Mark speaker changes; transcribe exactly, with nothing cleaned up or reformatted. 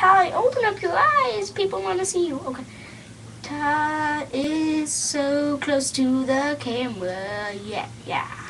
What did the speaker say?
Speaker 1: Ty, open up your eyes. People want to see you. Okay. Ty is so close to the camera. Yeah, yeah.